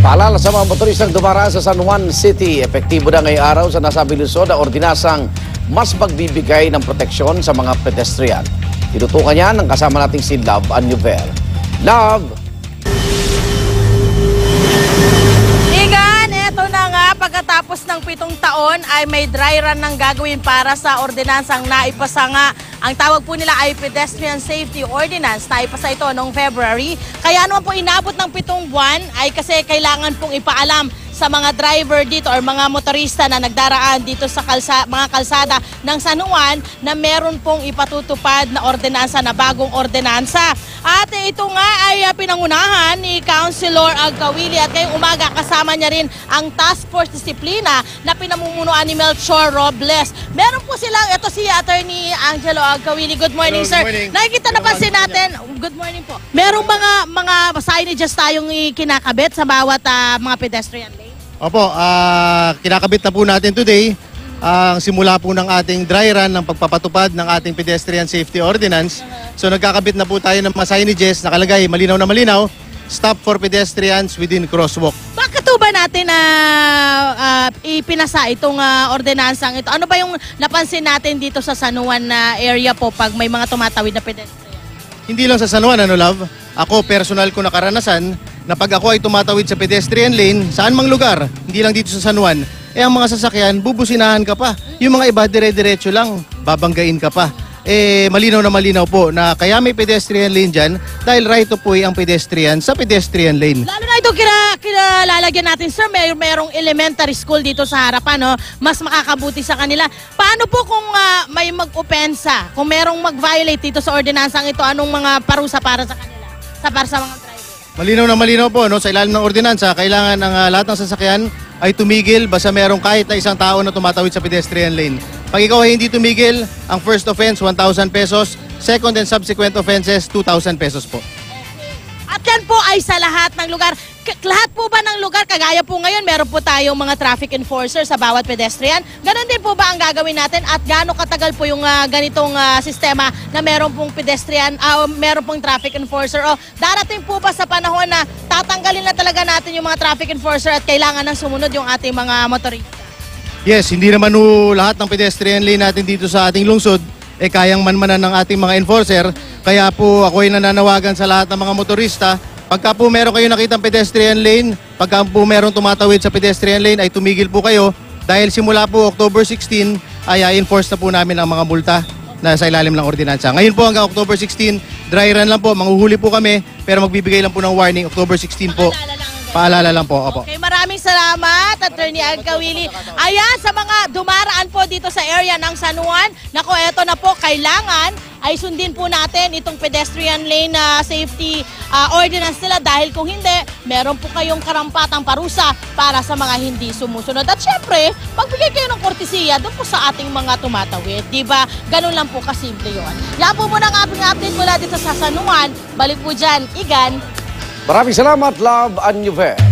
Paalala sa mga motoristang dumaraan sa San Juan City, epektibo na ngayong araw sa nasabing lungsod ang ordinasang mas magbibigay ng proteksyon sa mga pedestrian. Tinutukan niya ng kasama nating si Love Annuver. Love! Igan, eto na nga, pagkatapos ng 7 taon ay may dry run ng gagawin para sa ordinansang naipasa nga. Ang tawag po nila ay Pedestrian Safety Ordinance. Naipasa ito noong February. Kaya naman po inabot ng 7 buwan ay kasi kailangan pong ipaalam sa mga driver dito or mga motorista na nagdaraan dito sa mga kalsada ng San Juan na meron pong ipatutupad na ordinansa na bagong ordinansa. At ito nga ay pinangunahan ni Councilor Agkawili at ngayong umaga kasama niya rin ang Task Force Disiplina na pinamumunuan ni Melchor Robles. Meron po silang, ito si Attorney Angelo Agkawili. Good morning, sir. Good morning. Nakikita na pansin natin, good morning po. Merong mga signages tayong kinakabit sa bawat mga pedestrian lane? Opo, kinakabit na po natin today ang simula po ng ating dry run ng pagpapatupad ng ating Pedestrian Safety Ordinance. So nagkakabit na po tayo ng mga signages, nakalagay malinaw na malinaw, stop for pedestrians within crosswalk. Bakit ba natin na ipinasa itong ordinansang ito? Ano ba yung napansin natin dito sa San Juan na area po pag may mga tumatawid na pedestrian? Hindi lang sa San Juan, love? Ako, personal ko na karanasan na pag ako ay tumatawid sa pedestrian lane, saan mang lugar, hindi lang dito sa San Juan, ang mga sasakyan, bubusinahan ka pa. Yung mga iba, dire-diretso lang, babanggain ka pa. Malinaw na malinaw po na kaya may pedestrian lane dyan dahil right of way ang pedestrian sa pedestrian lane. Lalo na ito kinalalagyan natin, sir, mayroong elementary school dito sa harapan, no? Mas makakabuti sa kanila. Paano po kung may mag-opensa, kung merong mag-violate dito sa ordinansang ito, anong mga parusa para sa kanila, para sa mga driver? Malinaw na malinaw po, no? Sa ilalim ng ordinansa, kailangan ng lahat ng sasakyan ay tumigil basta merong kahit na isang tao na tumatawid sa pedestrian lane. Pag ikaw ay hindi tumigil, ang first offense, 1,000 pesos. Second and subsequent offenses, 2,000 pesos po. At yan po ay sa lahat ng lugar. Lahat po ba ng lugar, kagaya po ngayon, meron po tayong mga traffic enforcer sa bawat pedestrian. Ganon din po ba ang gagawin natin at gaano katagal po yung ganitong sistema na meron pong pedestrian, meron pong traffic enforcer? O darating po ba sa panahon na tatanggalin na talaga natin yung mga traffic enforcer at kailangan nang sumunod yung ating mga motorista? Yes, hindi naman lahat ng pedestrian lane natin dito sa ating lungsod kayang manmanan ng ating mga enforcer. Kaya po ako ay nananawagan sa lahat ng mga motorista, pagka po meron kayo nakitang pedestrian lane, pagka po meron tumatawid sa pedestrian lane ay tumigil po kayo dahil simula po October 16 ay enforce na po namin ang mga multa na sa ilalim ng ordinansa. Ngayon po hanggang October 16, dry run lang po, manghuhuli po kami pero magbibigay lang po ng warning October 16 po. Paalala lang po. Opo. Okay, maraming salamat, Attorney Agkawili. Ayan, sa mga dumaraan po dito sa area ng San Juan, nako, eto na po, kailangan ay sundin po natin itong pedestrian lane safety ordinance nila dahil kung hindi, meron po kayong karampatang parusa para sa mga hindi sumusunod. At syempre, magbigay kayo ng kortesiya doon po sa ating mga tumatawid. Diba? Ganun lang po kasimple yun. Yan po muna ang ating update mula dito sa San Juan. Balik po dyan, Igan. Maraming salamat, Love Annuver.